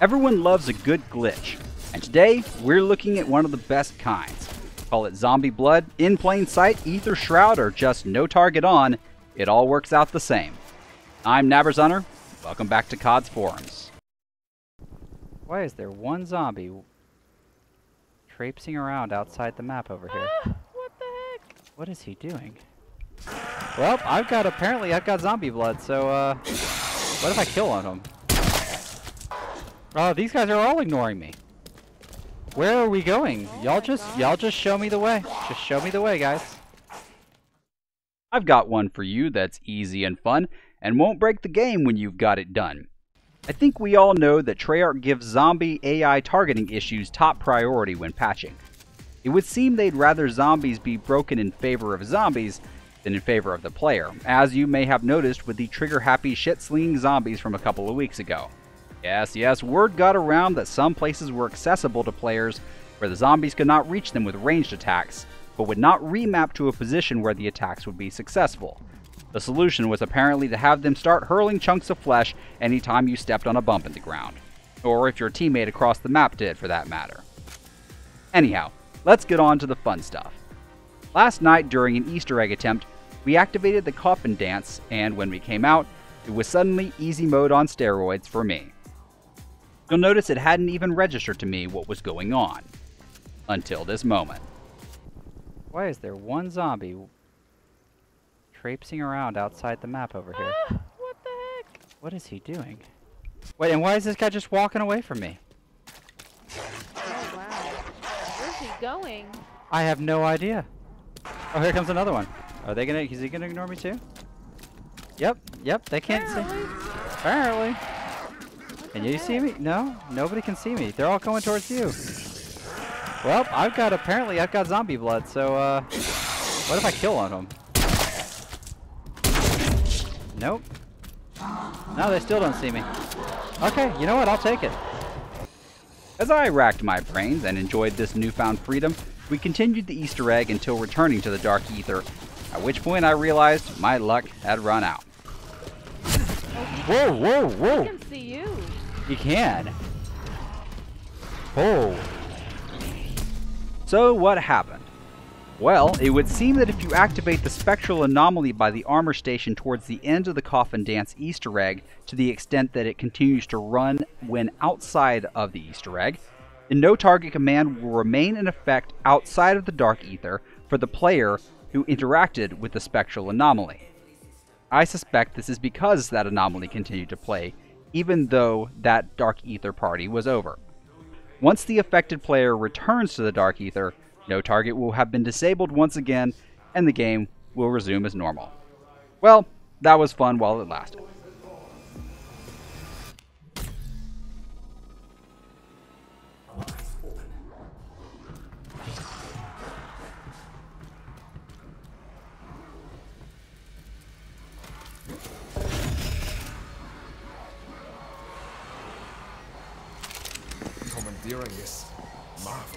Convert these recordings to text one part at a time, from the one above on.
Everyone loves a good glitch, and today we're looking at one of the best kinds. Call it zombie blood, in plain sight, ether shroud, or just no target on, it all works out the same. I'm Nabberzunner. Welcome back to COD's Forums. Why is there one zombie traipsing around outside the map over here? What the heck? What is he doing? Well, apparently I've got zombie blood, so what if I kill on him? Oh, these guys are all ignoring me. Where are we going? Y'all just show me the way. Just show me the way, guys. I've got one for you that's easy and fun and won't break the game when you've got it done. I think we all know that Treyarch gives zombie AI targeting issues top priority when patching. It would seem they'd rather zombies be broken in favor of zombies than in favor of the player, as you may have noticed with the trigger-happy shit-slinging zombies from a couple of weeks ago. Yes, word got around that some places were accessible to players where the zombies could not reach them with ranged attacks, but would not remap to a position where the attacks would be successful. The solution was apparently to have them start hurling chunks of flesh anytime you stepped on a bump in the ground. Or if your teammate across the map did, for that matter. Anyhow, let's get on to the fun stuff. Last night during an Easter egg attempt, we activated the coffin dance, and when we came out, it was suddenly easy mode on steroids for me. You'll notice it hadn't even registered to me what was going on. Until this moment. Why is there one zombie traipsing around outside the map over here? What the heck? What is he doing? Wait, and why is this guy just walking away from me? Oh wow. Where's he going? I have no idea. Oh, here comes another one. Is he gonna ignore me too? Yep, they can't see. Apparently. Can you see me? No, nobody can see me. They're all coming towards you. Well, apparently I've got zombie blood, so what if I kill on him? Nope. No, they still don't see me. Okay, you know what? I'll take it. As I racked my brains and enjoyed this newfound freedom, we continued the Easter egg until returning to the Dark Ether, at which point I realized my luck had run out. Whoa! I can see you. You can. Oh. So what happened? Well, it would seem that if you activate the spectral anomaly by the armor station towards the end of the Coffin Dance Easter egg to the extent that it continues to run when outside of the Easter egg, the no target command will remain in effect outside of the Dark Ether for the player who interacted with the spectral anomaly. I suspect this is because that anomaly continued to play, even though that Dark Ether party was over. Once the affected player returns to the Dark Ether, no target will have been disabled once again, and the game will resume as normal. Well, that was fun while it lasted. Commandeering this marvel.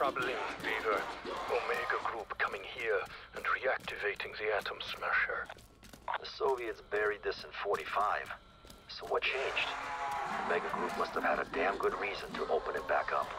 troubling, Beaver. Omega Group coming here and reactivating the Atom Smasher. The Soviets buried this in 45. So what changed? Omega Group must have had a damn good reason to open it back up.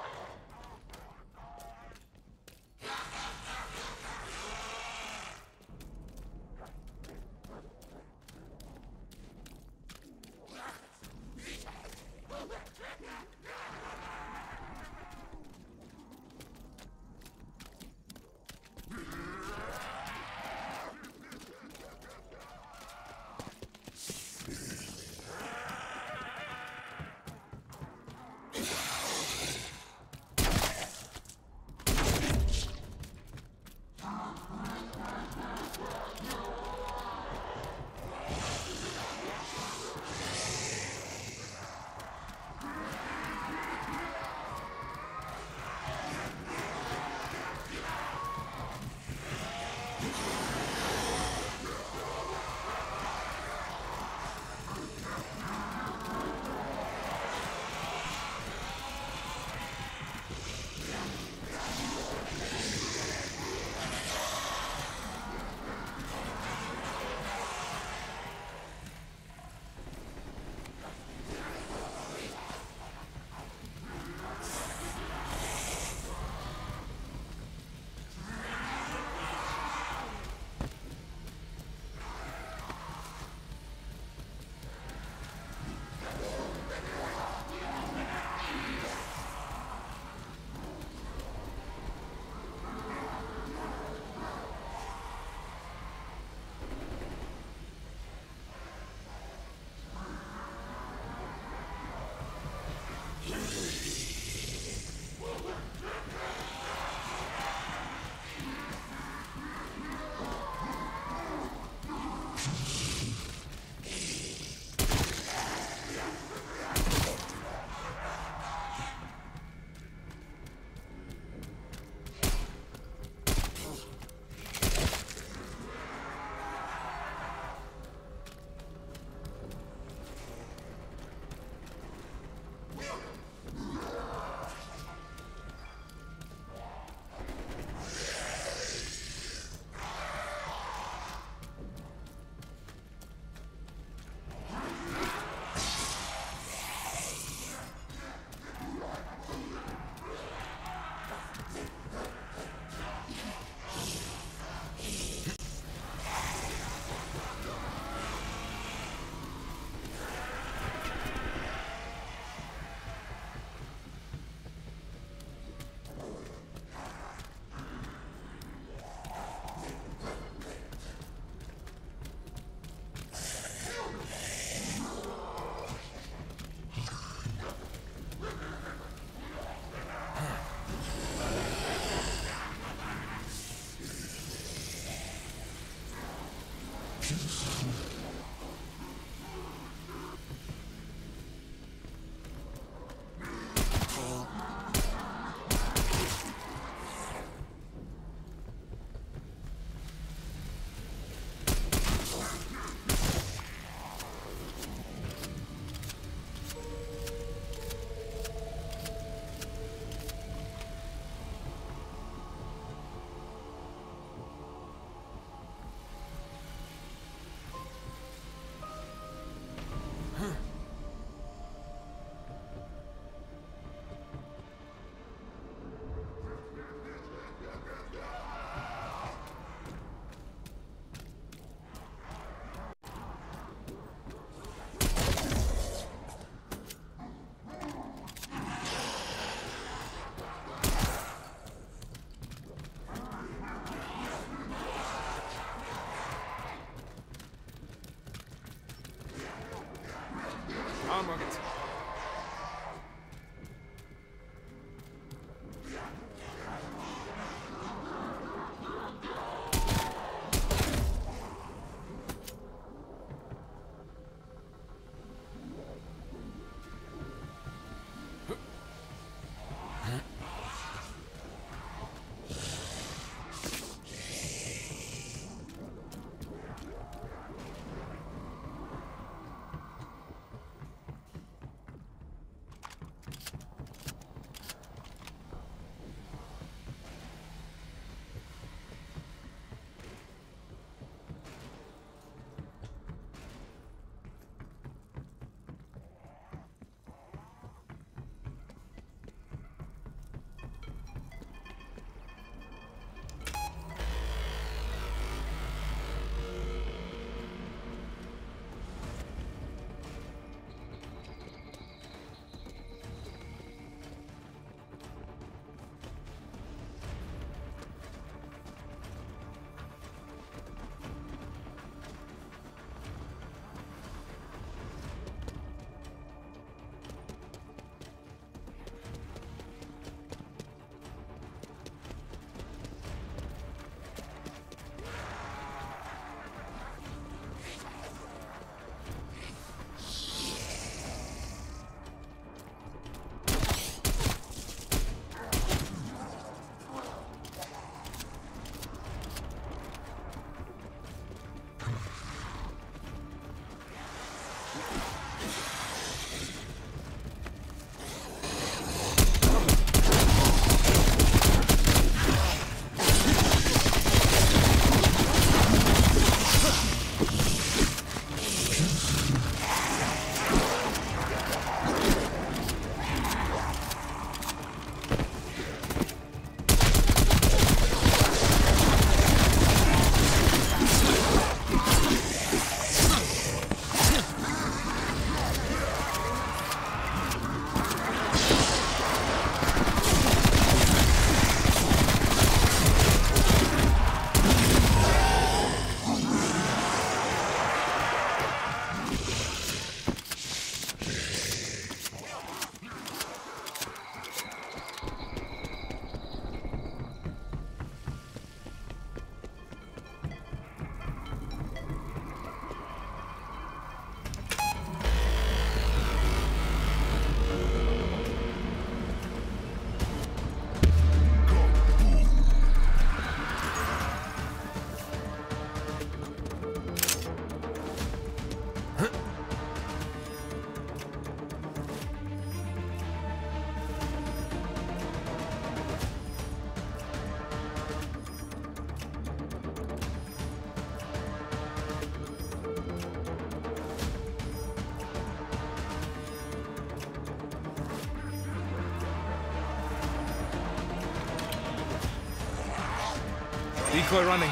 Decoy running.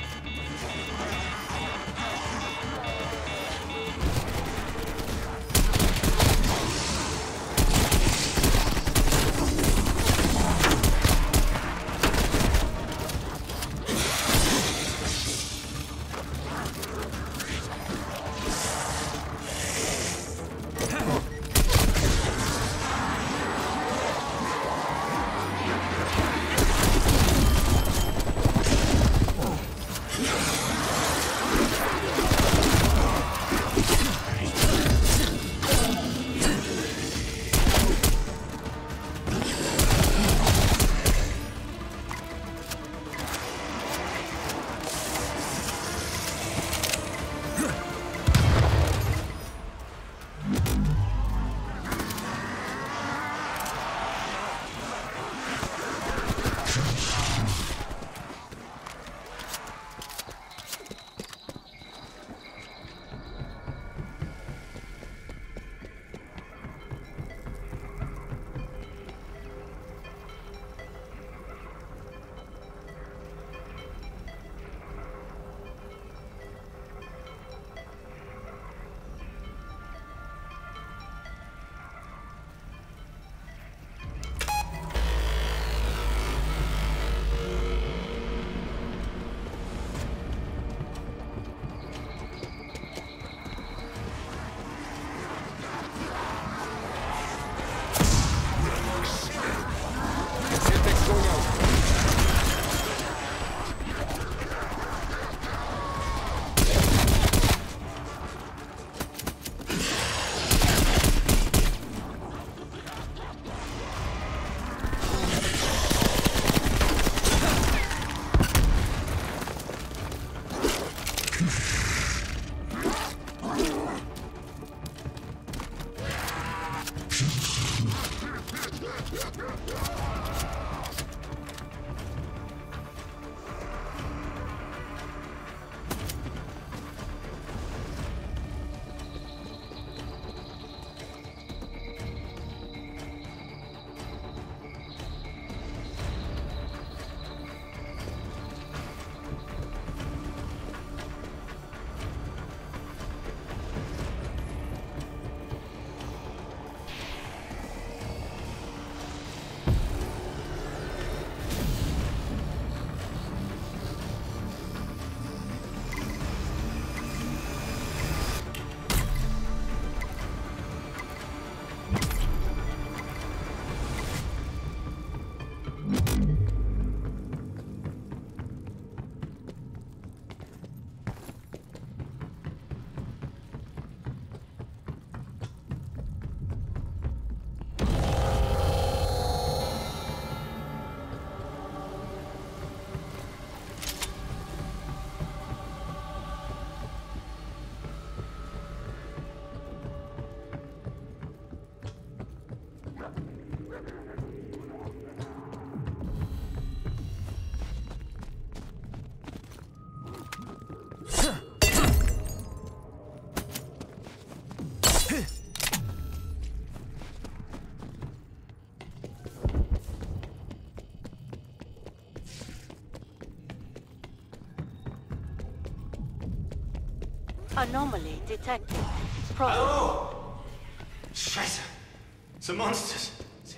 Anomaly detected. Pro Hallo! Scheiße! Some monsters! Sie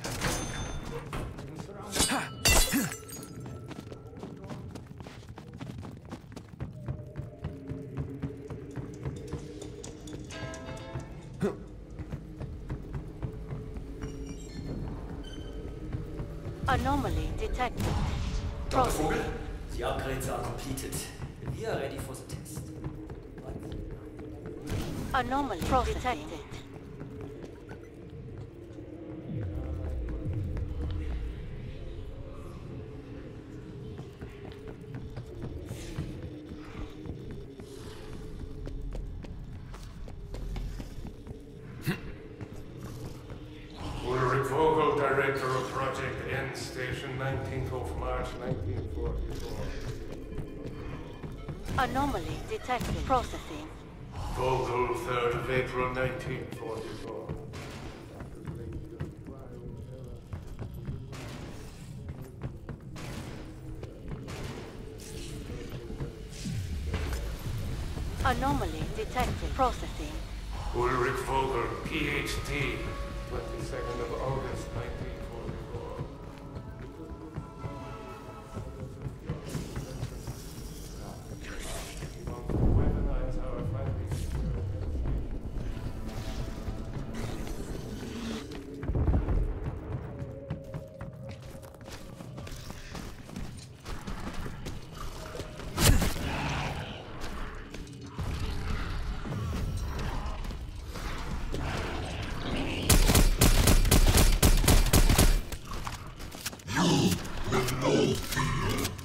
Anomaly detected. Dr. Vogel? The upgrades are completed. We are ready for the test. Anomaly detected. Ulrich Vogel, Director of Project N Station, 19th of March, 1944. Anomaly detected. Processing. Vogel, 3rd of April, 1944. Anomaly detected. Processing. Ulrich Vogel, PhD. 22nd of August, 1944. We want to weaponize our findings. You will know fear.